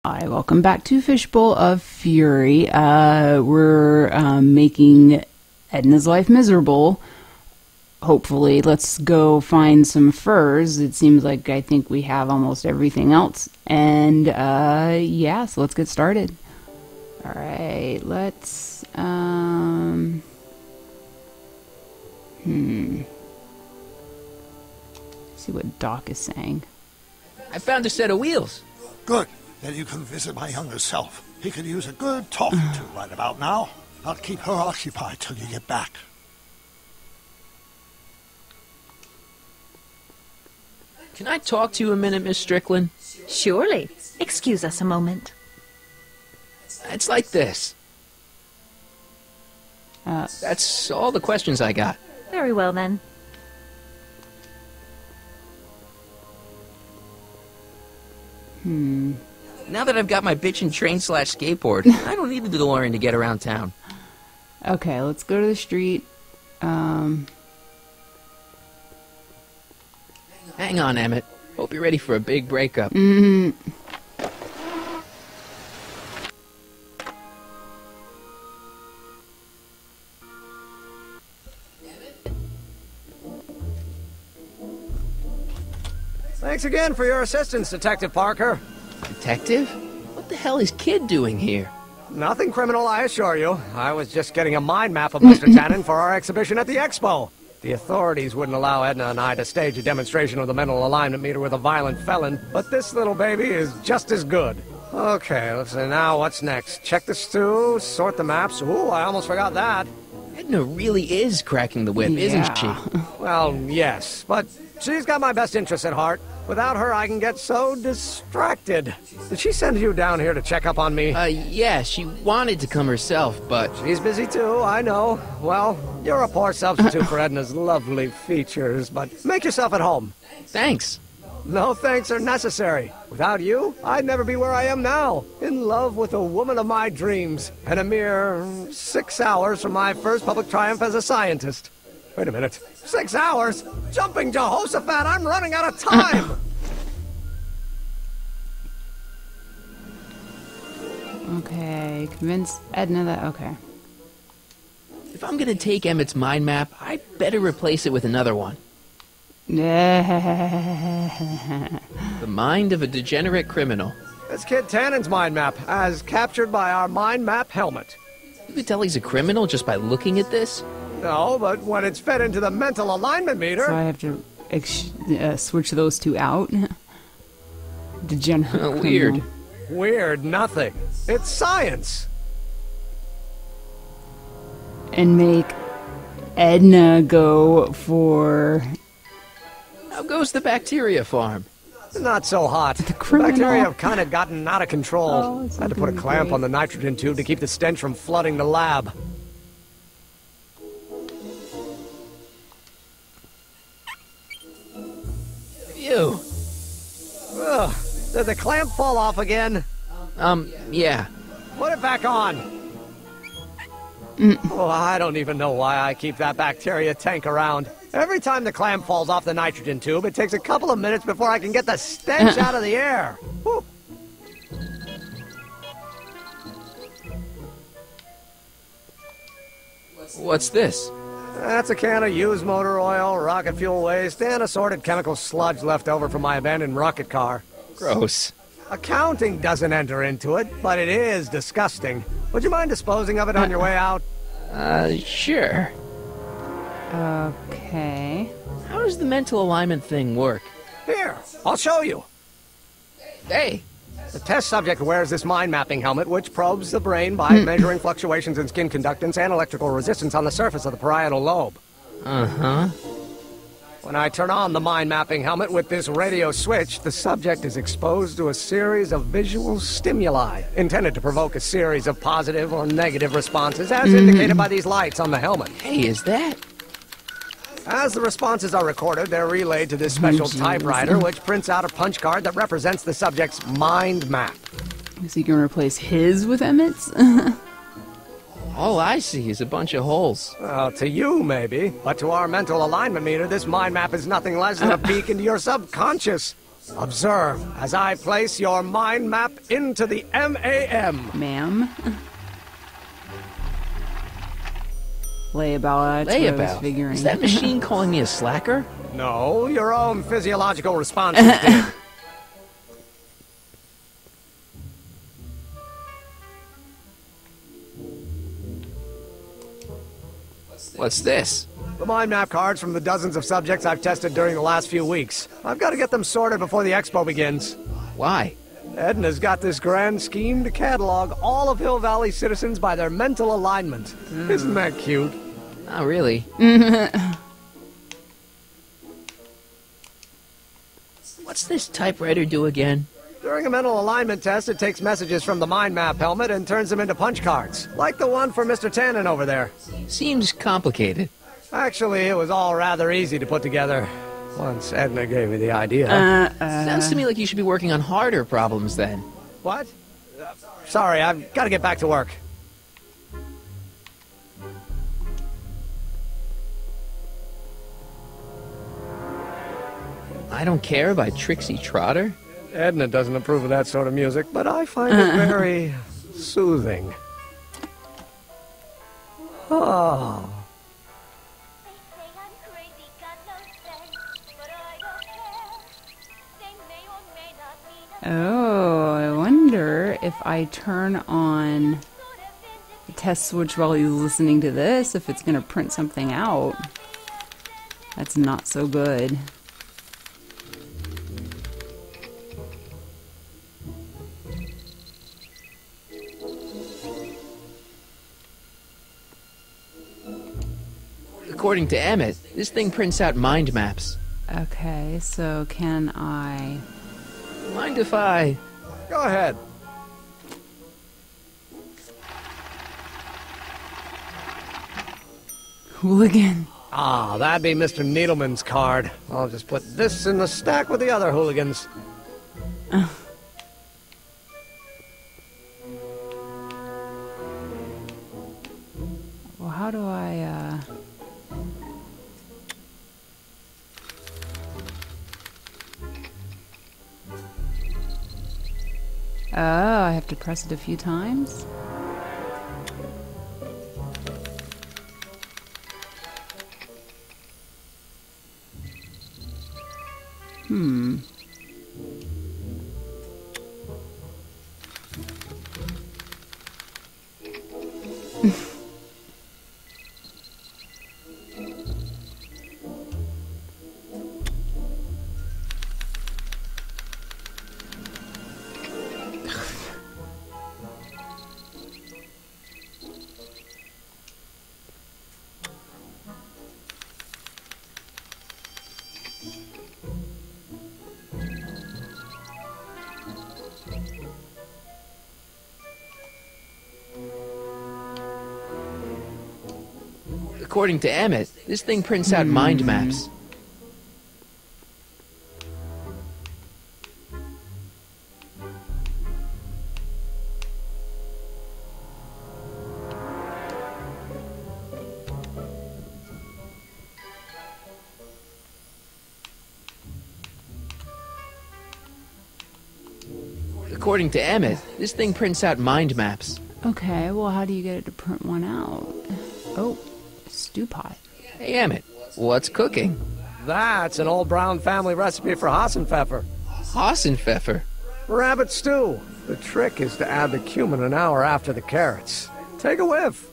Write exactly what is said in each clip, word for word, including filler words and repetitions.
Hi, welcome back to Fishbowl of Fury. Uh, we're um, making Edna's life miserable. Hopefully, let's go find some furs. It seems like I think we have almost everything else. And uh, yeah, so let's get started. All right, let's. Um, hmm. See what Doc is saying. I found a set of wheels. Good. Then you can visit my younger self. He could use a good talking to right about now. I'll keep her occupied till you get back. Can I talk to you a minute, Miss Strickland? Surely. Excuse us a moment. It's like this. Uh, That's all the questions I got. Very well, then. hmm. Now that I've got my bitchin' train slash skateboard, I don't need the DeLorean to get around town. Okay, let's go to the street. Um... Hang on, Emmett. Hope you're ready for a big breakup. Mm. Thanks again for your assistance, Detective Parker. Detective? What the hell is Kid doing here? Nothing criminal, I assure you. I was just getting a mind map of Mister Tannen for our exhibition at the Expo. The authorities wouldn't allow Edna and I to stage a demonstration of the mental alignment meter with a violent felon, but this little baby is just as good. Okay, let's see, now what's next? Check the stew, sort the maps. Ooh, I almost forgot that. Edna really is cracking the whip, Yeah. isn't she? Well, yes, but she's got my best interests at heart. Without her, I can get so distracted. Did she send you down here to check up on me? Uh, yeah, she wanted to come herself, but... She's busy too, I know. Well, you're a poor substitute for Edna's lovely features, but make yourself at home. Thanks. No thanks are necessary. Without you, I'd never be where I am now. In love with the woman of my dreams. And a mere six hours from my first public triumph as a scientist. Wait a minute. Six hours? Jumping Jehoshaphat, I'm running out of time! Okay, convince Edna that... Okay. If I'm gonna take Emmett's mind map, I better replace it with another one. The mind of a degenerate criminal. It's Kid Tannen's mind map, as captured by our mind map helmet. You could tell he's a criminal just by looking at this? No, but when it's fed into the mental alignment meter... So I have to ex uh, switch those two out. Degenerate. Uh, weird. criminal. Weird nothing. It's science. And make Edna go for... How goes the bacteria farm? Not so hot. The criminal. bacteria have kind of gotten out of control. Oh, it's I had to put a looking clamp great. on the nitrogen tube to keep the stench from flooding the lab. Ew. Ugh. Did the clamp fall off again? Um, yeah. Put it back on. Oh, I don't even know why I keep that bacteria tank around. Every time the clamp falls off the nitrogen tube, it takes a couple of minutes before I can get the stench out of the air. Whew. What's this? That's a can of used motor oil, rocket fuel waste, and assorted chemical sludge left over from my abandoned rocket car. Gross. Accounting doesn't enter into it, but it is disgusting. Would you mind disposing of it on your way out? Uh, sure. Okay. How does the mental alignment thing work? Here, I'll show you. Hey, The test subject wears this mind mapping helmet, which probes the brain by measuring fluctuations in skin conductance and electrical resistance on the surface of the parietal lobe. uh-huh. When I turn on the mind mapping helmet with this radio switch, the subject is exposed to a series of visual stimuli intended to provoke a series of positive or negative responses, as indicated by these lights on the helmet. Hey, is that... Uh, As the responses are recorded, they're relayed to this special typewriter, which prints out a punch card that represents the subject's mind map. So you can replace his with Emmett's? All I see is a bunch of holes. Well, to you, maybe. But to our mental alignment meter, this mind map is nothing less than a peek into your subconscious. Observe as I place your mind map into the M A M. Ma'am? Layabout, that's what I was Layabout? figuring. Is that machine calling me a slacker? No, your own physiological responses did. What's this? The mind map cards from the dozens of subjects I've tested during the last few weeks. I've got to get them sorted before the expo begins. Why? Edna's got this grand scheme to catalog all of Hill Valley citizens by their mental alignment. Mm. Isn't that cute? Not really. What's this typewriter do again? During a mental alignment test, it takes messages from the mind map helmet and turns them into punch cards, like the one for Mister Tannen over there. Seems complicated. Actually, it was all rather easy to put together, once Edna gave me the idea. Uh, uh. Sounds to me like you should be working on harder problems then. What? Uh, sorry, I've got to get back to work. I Don't Care by Trixie Trotter? Edna doesn't approve of that sort of music, but I find it very soothing. Oh. Oh, I wonder if I turn on the test switch while he's listening to this, if it's going to print something out. That's not so good. According to Emmett, this thing prints out mind maps. Okay, so can I... Mind if I... Go ahead. Hooligan. Ah, that'd be Mister Needleman's card. I'll just put this in the stack with the other hooligans. Uh. Well, how do I, uh... Oh, I have to press it a few times? Hmm. According to Emmett, this thing prints out mind maps. According to Emmett, this thing prints out mind maps. Okay, well, how do you get it to print one out? Oh, stew pot. Hey, Emmett, what's cooking? That's an old Brown family recipe for Hassenpfeffer. Hassenpfeffer? Rabbit stew. The trick is to add the cumin an hour after the carrots. Take a whiff.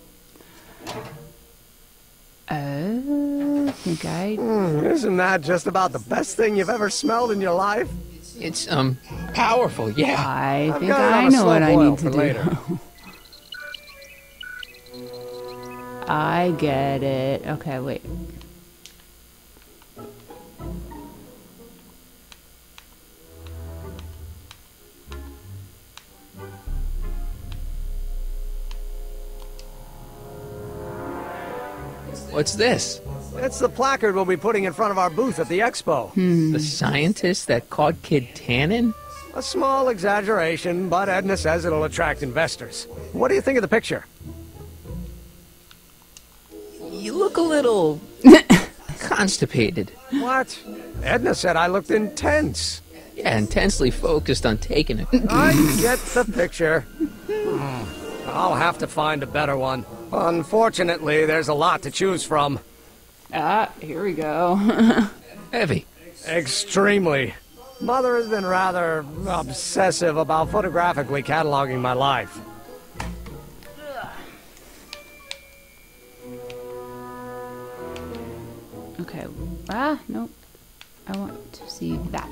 Oh, I think I... Mm, isn't that just about the best thing you've ever smelled in your life? It's, um, powerful, yeah. I I've think got it on I a know slow what I boil need to for do. later. I get it. Okay, wait. What's this? It's the placard we'll be putting in front of our booth at the expo. Hmm. The scientist that caught Kid Tannen? A small exaggeration, but Edna says it'll attract investors. What do you think of the picture? You look a little... constipated. What? Edna said I looked intense. Yeah, intensely focused on taking it. I get the picture. Hmm. I'll have to find a better one. Unfortunately, there's a lot to choose from. Ah, here we go. Heavy. Extremely. Mother has been rather obsessive about photographically cataloging my life. Okay. Ah, nope. I want to see that.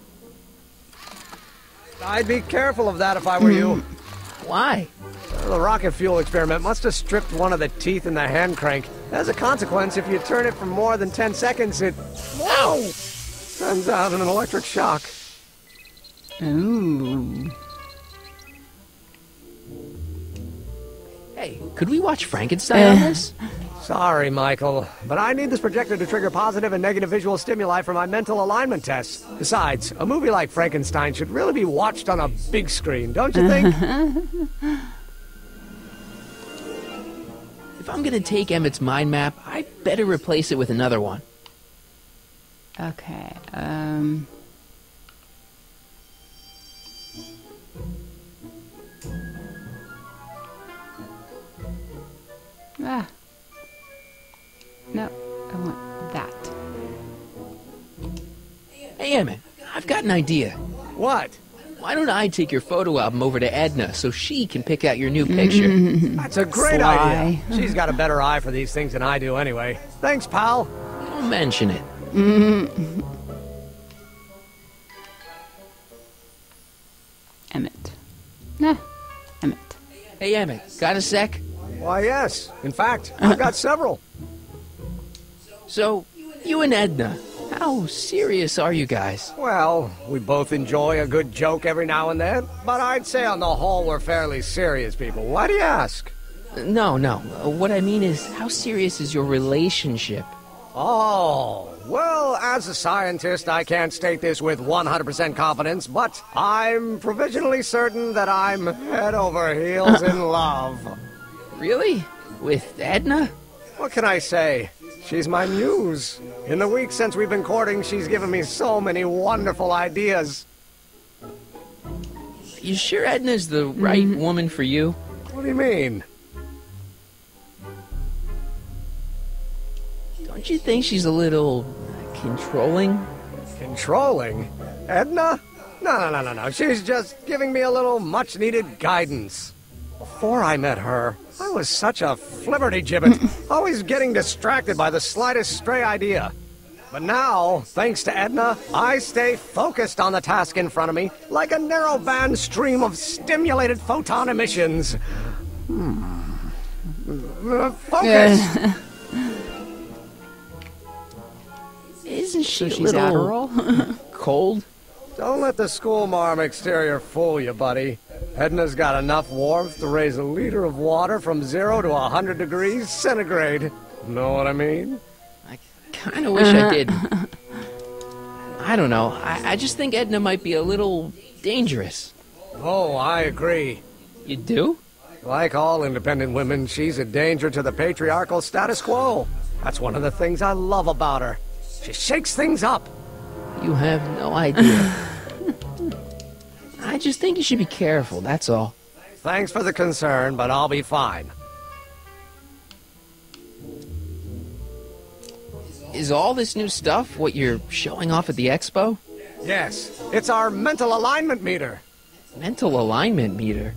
I'd be careful of that if I were you. Why? The rocket fuel experiment must have stripped one of the teeth in the hand crank. As a consequence, if you turn it for more than ten seconds, it... Whoa! Sends out an electric shock. Ooh. Hey, could we watch Frankenstein on this? Sorry, Michael, but I need this projector to trigger positive and negative visual stimuli for my mental alignment tests. Besides, a movie like Frankenstein should really be watched on a big screen, don't you think? If I'm gonna take Emmett's mind map, I better replace it with another one. Okay. Um. Ah. No, I want that. Hey, Emmett, I've got an idea. What? Why don't I take your photo album over to Edna so she can pick out your new picture? That's a great Sly. idea. She's got a better eye for these things than I do anyway. Thanks, pal. Don't mention it. Emmett. Nah, Emmett. Hey, Emmett, got a sec? Why, yes. In fact, I've got several. So, you and Edna, how serious are you guys? Well, we both enjoy a good joke every now and then, but I'd say on the whole we're fairly serious people. Why do you ask? No, no. Uh, What I mean is, how serious is your relationship? Oh, well, as a scientist, I can't state this with one hundred percent confidence, but I'm provisionally certain that I'm head over heels in love. Really? With Edna? What can I say? She's my muse. In the weeks since we've been courting, she's given me so many wonderful ideas. You sure Edna's the right woman for you? What do you mean? Don't you think she's a little controlling? Controlling? Edna? No, no, no, no, no. She's just giving me a little much-needed guidance. Before I met her, I was such a flibberty-gibbet, always getting distracted by the slightest stray idea. But now, thanks to Edna, I stay focused on the task in front of me, like a narrow-band stream of stimulated photon emissions. Hmm. Uh, Focus! Isn't she So a she's little Adderall? cold? Don't let the school marm exterior fool you, buddy. Edna's got enough warmth to raise a liter of water from zero to a hundred degrees centigrade. Know what I mean? I kind of wish I did. I don't know. I, I just think Edna might be a little dangerous. Oh, I agree. You do? Like all independent women, she's a danger to the patriarchal status quo. That's one of the things I love about her. She shakes things up. You have no idea. I just think you should be careful, that's all. Thanks for the concern, but I'll be fine. Is all this new stuff what you're showing off at the expo? Yes, it's our mental alignment meter. Mental alignment meter?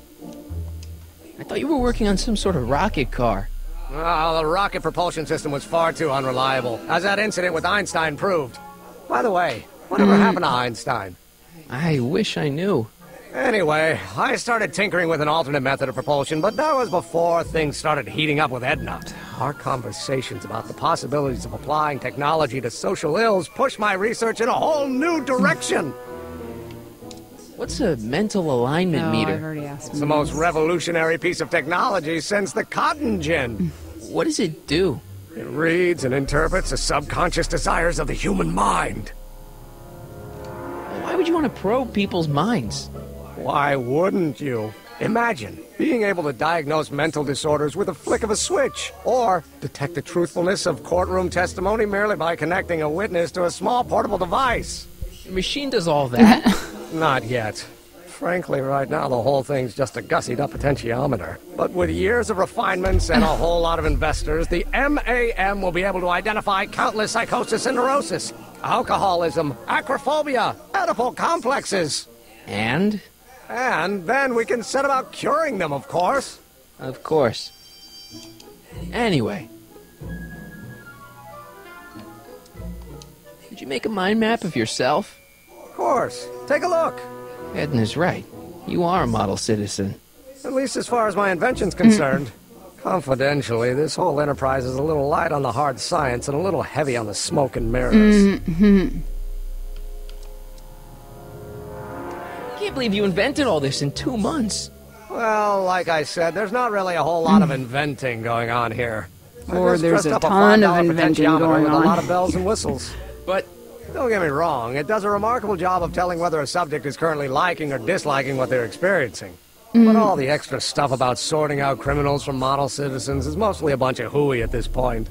I thought you were working on some sort of rocket car. Oh, the rocket propulsion system was far too unreliable, as that incident with Einstein proved. By the way, whatever happened to Einstein? I wish I knew. Anyway, I started tinkering with an alternate method of propulsion, but that was before things started heating up with Edna. Our conversations about the possibilities of applying technology to social ills pushed my research in a whole new direction. What's a mental alignment No, meter? I've already asked. It's the most revolutionary piece of technology since the cotton gin. What does it do? It reads and interprets the subconscious desires of the human mind. Why would you want to probe people's minds? Why wouldn't you? Imagine being able to diagnose mental disorders with a flick of a switch, or detect the truthfulness of courtroom testimony merely by connecting a witness to a small portable device. The machine does all that? Not yet. Frankly, right now, the whole thing's just a gussied-up potentiometer. But with years of refinements and a whole lot of investors, the M A M will be able to identify countless psychosis and neurosis, alcoholism, acrophobia, Oedipal complexes. And? And then we can set about curing them, of course. Of course. Anyway. Did you make a mind map of yourself? Of course. Take a look. Edna's right. You are a model citizen. At least as far as my invention's concerned. Confidentially, this whole enterprise is a little light on the hard science and a little heavy on the smoke and mirrors. Mm-hmm. I can't believe you invented all this in two months. Well, like I said, there's not really a whole lot of inventing going on here. I Or just there's dressed a up a ton of five dollar inventing potentiometer going with on. a lot of bells and whistles. But Don't get me wrong, it does a remarkable job of telling whether a subject is currently liking or disliking what they're experiencing. But all the extra stuff about sorting out criminals from model citizens is mostly a bunch of hooey at this point.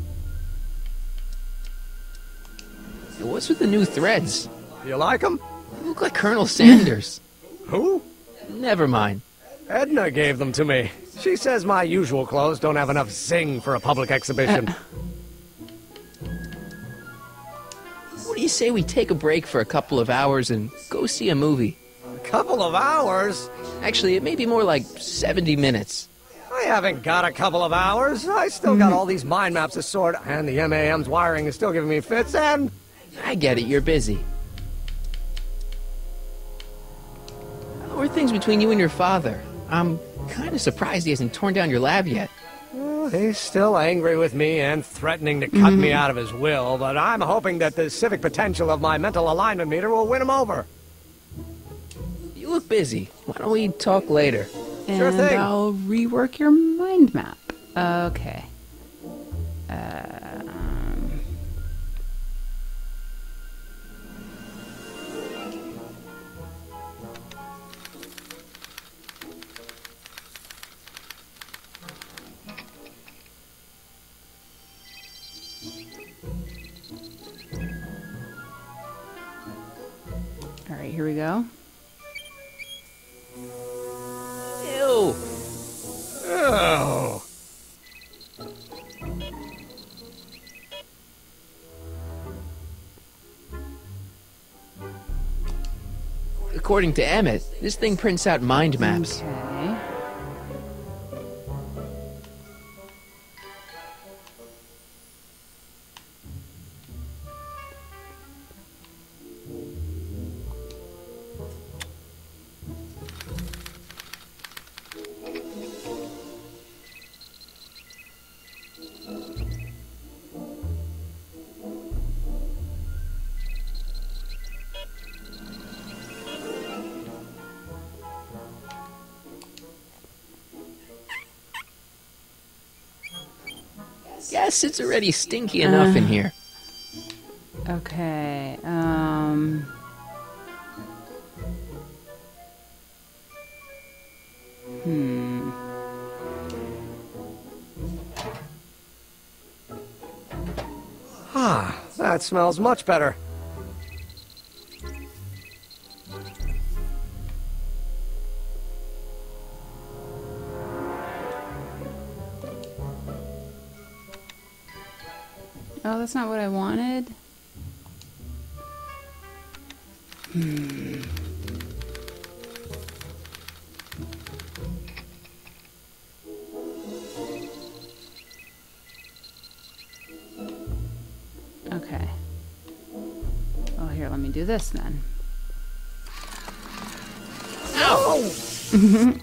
what's with the new threads? You like them? You look like Colonel Sanders. Who? Never mind. Edna gave them to me. She says my usual clothes don't have enough zing for a public exhibition. What do you say we take a break for a couple of hours and go see a movie? A couple of hours? Actually, it may be more like seventy minutes. I haven't got a couple of hours. I still got all these mind maps to sort, and the M A M's wiring is still giving me fits, and... I get it, you're busy. How are things between you and your father? I'm kind of surprised he hasn't torn down your lab yet. Well, he's still angry with me and threatening to cut me out of his will, but I'm hoping that the civic potential of my mental alignment meter will win him over. You look busy. Why don't we talk later? And Sure thing. I'll rework your mind map. Okay. Um, all right, here we go. Ew! Oh. According to Emmett, this thing prints out mind maps. Okay. Guess it's already stinky enough in here. Okay, um... Hmm... Ah, that smells much better. Oh, that's not what I wanted. Hmm. Okay. Oh, here, let me do this then. Ow!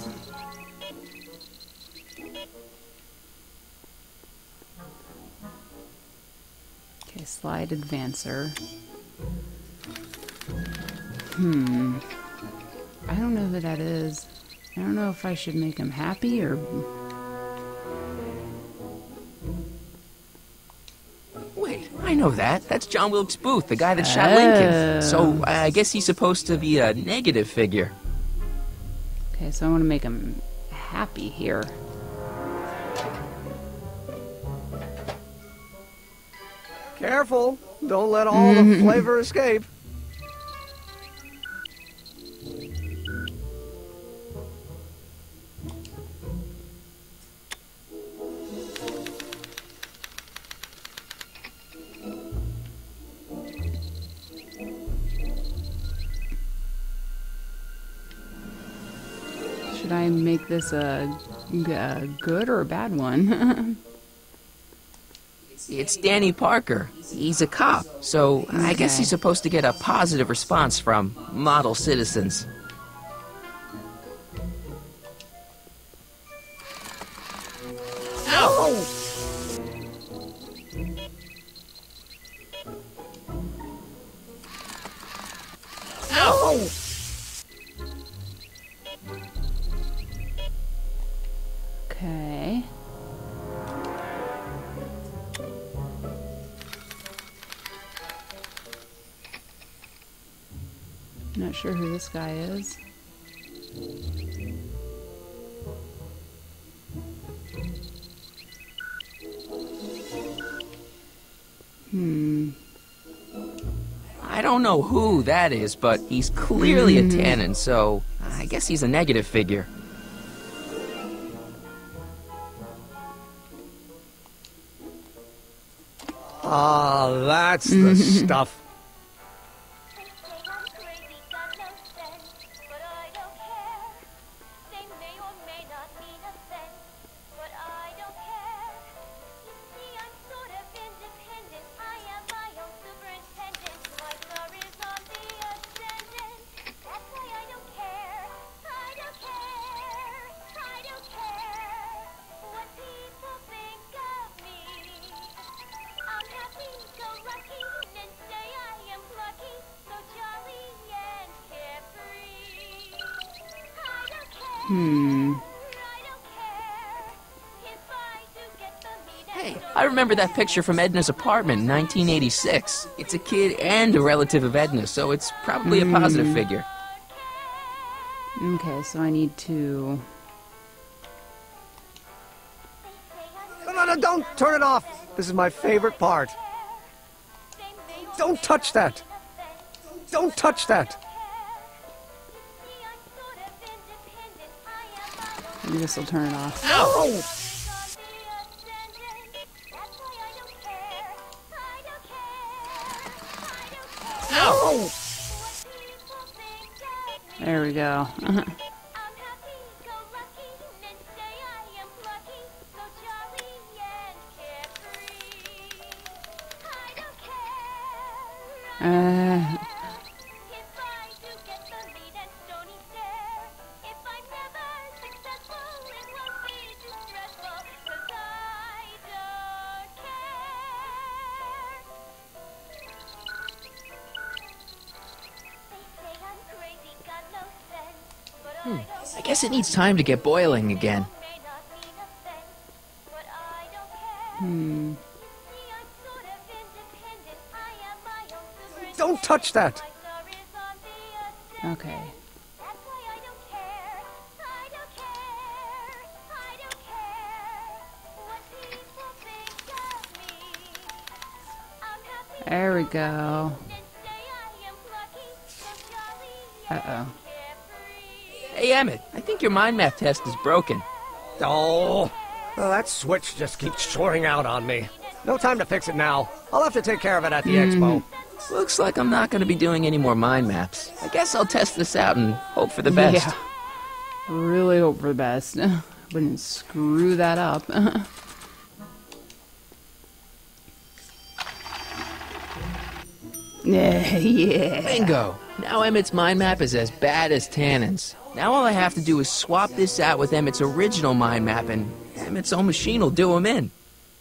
Okay, slide advancer. Hmm. I don't know who that is. I don't know if I should make him happy or... Wait, I know that. That's John Wilkes Booth, the guy that shot Lincoln. So uh, I guess he's supposed to be a negative figure. Okay, so I want to make him happy here. Careful. Don't let all the flavor escape. Should I make this a, a good or a bad one? It's Danny Parker. He's a cop, so I guess Okay. he's supposed to get a positive response from model citizens. Ow! Ow! Okay. Not sure who this guy is. Hmm. I don't know who that is, but he's clearly a Tannen, so I guess he's a negative figure. Ah, that's the stuff. They say I'm crazy, got no sense, but I don't care. They may or may not mean a sense, but I don't care. You see, I'm sort of independent. I am my own superintendent. My star is on the ascendant. That's why I don't care. I don't care. I don't care what people think of me. I'm happy, go lucky, and say I am plucky, so jolly and carefree. I don't care. Hmm. I don't care if I do get the meat and Hey, don't I remember that picture from Edna's apartment in nineteen eighty-six. It's a kid and a relative of Edna, so it's probably a positive figure. Okay, so I need to... No, no, no, don't turn it off. This is my favorite part. Don't touch that. Don't touch that. Maybe this will turn it off. Ow! Ow! There we go. I'm happy, go lucky, and say I am plucky, so jolly and carefree. I don't care. Uh, If I do get the meat and stony stare, if I'm never successful, it won't be too stressful, 'cause I don't care. They say I'm crazy, got no sense, but I don't I guess it needs time to get boiling again. may not mean a sense, but I don't care. hmm. See, I'm sort of independent. I am my own superintendent. Don't touch that. My star is on the ascendant. Okay. That's why I don't care. I don't care. I don't care what people think of me. I'm happy There we go. and say I am plucky, so jolly and Uh-oh. carefree. Hey, Emmett, I think your mind map test is broken. Oh, well, that switch just keeps shorting out on me. No time to fix it now. I'll have to take care of it at the expo. Looks like I'm not going to be doing any more mind maps. I guess I'll test this out and hope for the best. Yeah. Really hope for the best. Wouldn't screw that up. Yeah, yeah. Bingo! Now Emmett's mind map is as bad as Tannen's. Now all I have to do is swap this out with Emmett's original mind map, and Emmett's own machine will do him in.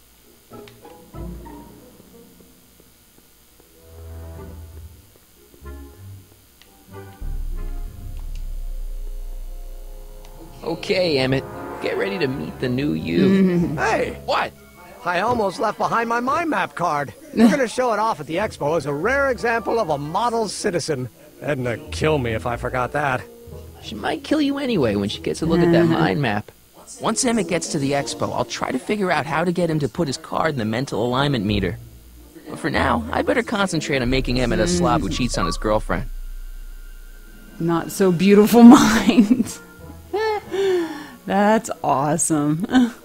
Okay, Emmett, get ready to meet the new you. Hey, What? I almost left behind my mind map card. We're going to show it off at the expo as a rare example of a model citizen. Edna kill me if I forgot that. She might kill you anyway when she gets a look at that mind map. Once Emmett gets to the expo, I'll try to figure out how to get him to put his card in the mental alignment meter. But for now, I better concentrate on making Emmett a slob who cheats on his girlfriend. Not so beautiful mind. That's awesome.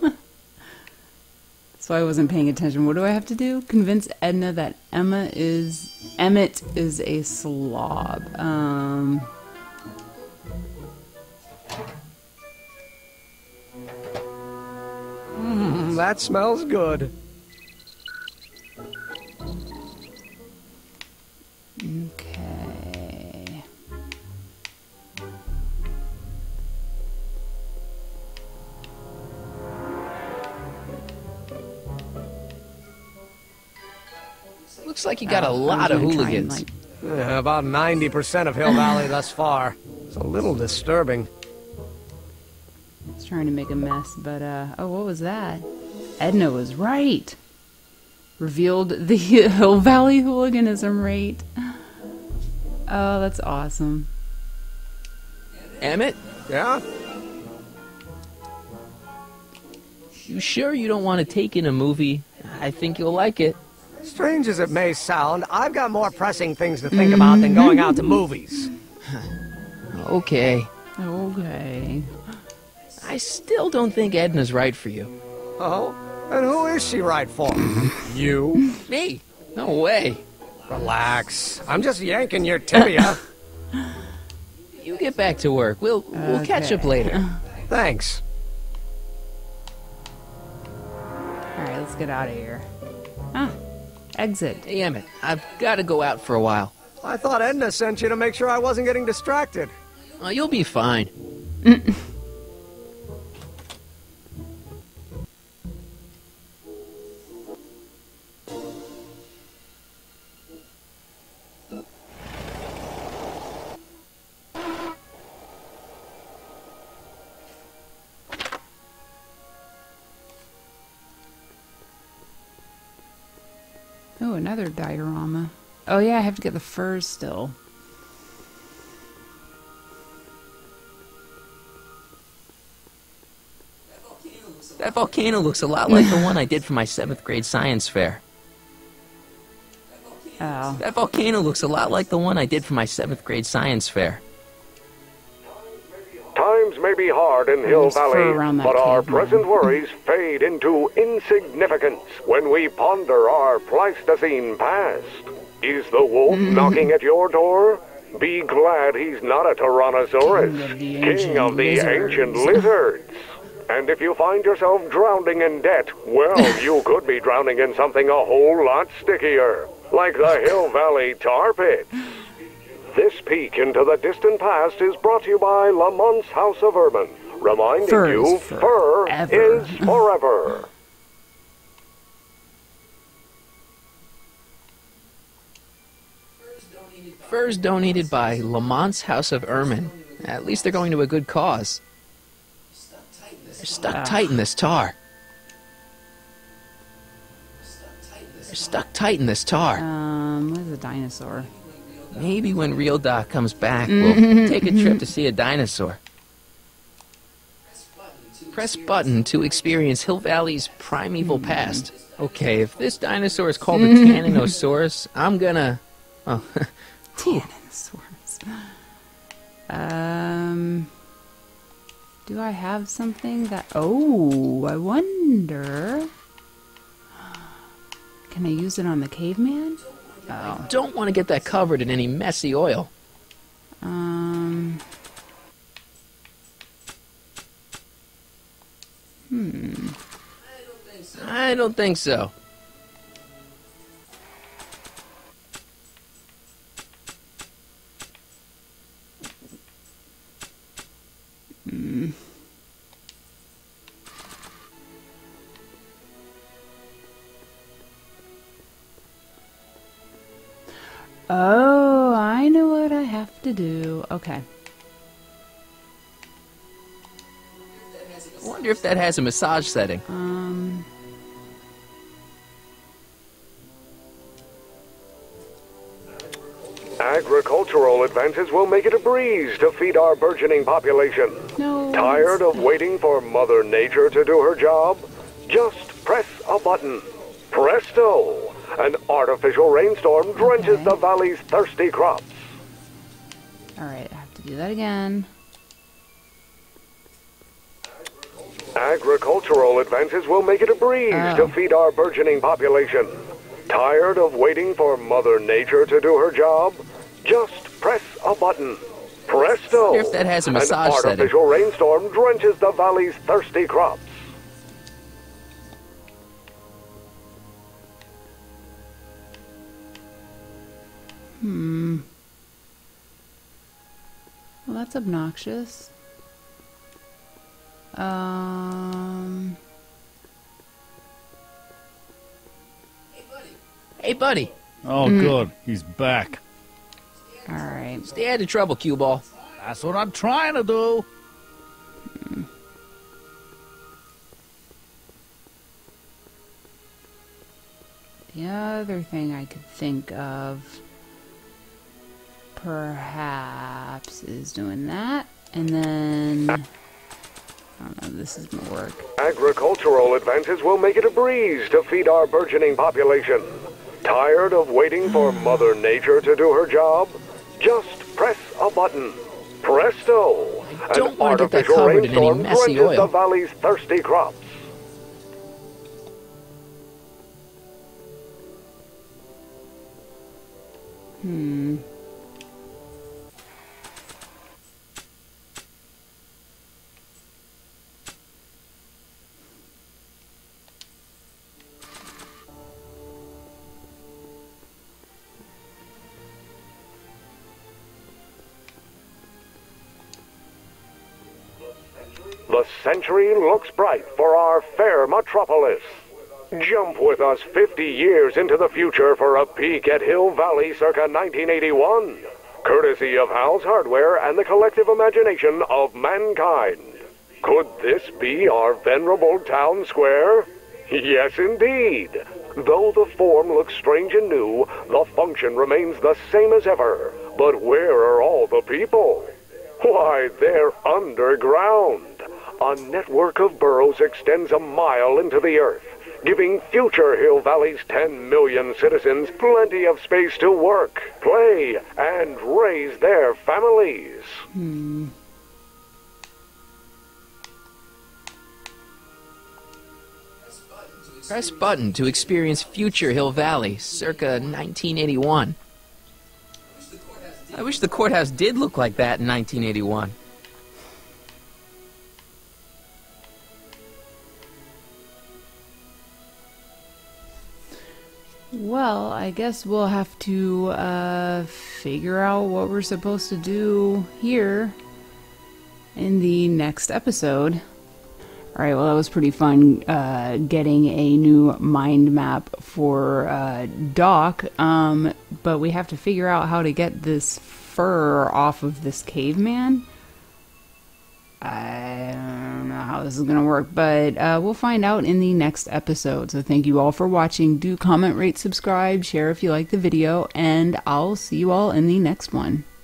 So I wasn't paying attention. What do I have to do? Convince Edna that Emma is Emmett is a slob. Um Mmm, that smells good. Okay. Looks like you got a Oh, I lot was of gonna try and, hooligans. like, Yeah, about ninety percent of Hill Valley thus far. It's a little disturbing. I was trying to make a mess, but, uh, oh, what was that? Edna was right. Revealed the Hill Valley hooliganism rate. Oh, that's awesome. Emmett, Yeah? you sure you don't want to take in a movie? I think you'll like it. Strange as it may sound, I've got more pressing things to think about than going out to movies. Okay. Okay. I still don't think Edna's right for you. Oh? And who is she right for? You? Me? No way. Relax. I'm just yanking your tibia. You get back to work. We'll we'll catch up later. Thanks. Alright, let's get out of here. Ah, exit. Hey, Emmett, I've got to go out for a while. I thought Edna sent you to make sure I wasn't getting distracted. Oh, you'll be fine. Oh, another diorama. Oh yeah, I have to get the furs still. That volcano looks a lot like the one I did for my seventh grade science fair. Oh. That volcano looks a lot like the one I did for my seventh grade science fair. Times may be hard in Hill There's fur Valley, around that but our caveman. present worries fade into insignificance when we ponder our Pleistocene past. Is the wolf knocking at your door? Be glad he's not a Tyrannosaurus, King of the king ancient of the lizards. ancient lizards. And if you find yourself drowning in debt, well, you could be drowning in something a whole lot stickier, like the Hill Valley tar pit. This peek into the distant past is brought to you by Lamont's House of Urban, reminding Fur you is fur forever. is forever. Furs donated by Lamont's House of Ermine. At least they're going to a good cause. They're stuck tight in this tar. They're stuck tight in this tar. Um, what is a dinosaur? Maybe when Real Doc comes back, we'll take a trip to see a dinosaur. Press button to experience Hill Valley's primeval past. Okay, if this dinosaur is called a Tannosaurus, I'm gonna... Oh, Dinosaurs. Um, do I have something that... Oh, I wonder... Can I use it on the caveman? Oh. don't want to get that covered in any messy oil. Um... Hmm. I don't think so. Hmm. Oh, I know what I have to do. Okay. I wonder if that has a massage setting. Um... Agricultural advances will make it a breeze to feed our burgeoning population. No. Tired of waiting for Mother Nature to do her job? Just press a button. Presto! An artificial rainstorm drenches Okay. the valley's thirsty crops. Alright, I have to do that again. Agricultural advances will make it a breeze Oh. to feed our burgeoning population. Tired of waiting for Mother Nature to do her job? Just press a button. Presto! Wonder if that has a massage An setting. artificial rainstorm drenches the valley's thirsty crops. Hmm. Well, that's obnoxious. Um... Hey, buddy. Oh, Mm. good. He's back. Alright. Stay out of trouble, cue ball. That's what I'm trying to do. The other thing I could think of perhaps is doing that, and then I don't know if this is gonna work. Agricultural advances will make it a breeze to feed our burgeoning population. Tired of waiting for Mother Nature to do her job? Just press a button. Presto! don't An want to get that artificial covered in any rainstorm messy drenches oil. the valley's thirsty crops. Hmm. The century looks bright for our fair metropolis. Jump with us fifty years into the future for a peek at Hill Valley circa nineteen eighty-one. Courtesy of Hal's Hardware and the collective imagination of mankind. Could this be our venerable town square? Yes, indeed. Though the form looks strange and new, the function remains the same as ever. But where are all the people? Why, they're underground. A network of burrows extends a mile into the earth, giving future Hill Valley's ten million citizens plenty of space to work, play, and raise their families. Hmm. Press button to experience future Hill Valley, circa nineteen eighty-one. I wish the courthouse did look like that in nineteen eighty-one. Well, I guess we'll have to uh, figure out what we're supposed to do here in the next episode. Alright, well that was pretty fun uh, getting a new mind map for uh, Doc, um, but we have to figure out how to get this fur off of this caveman. I don't know how this is going to work, but uh, we'll find out in the next episode. So thank you all for watching. Do comment, rate, subscribe, share if you like the video, and I'll see you all in the next one.